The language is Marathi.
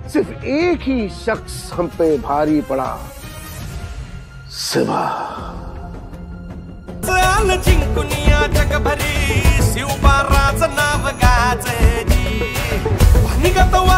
सिर्फ एक ही शख्स हम पे भारी पड़ा, शिवा। जिंकुनिया जगभरी शिवबा राज नाव गाजे निगत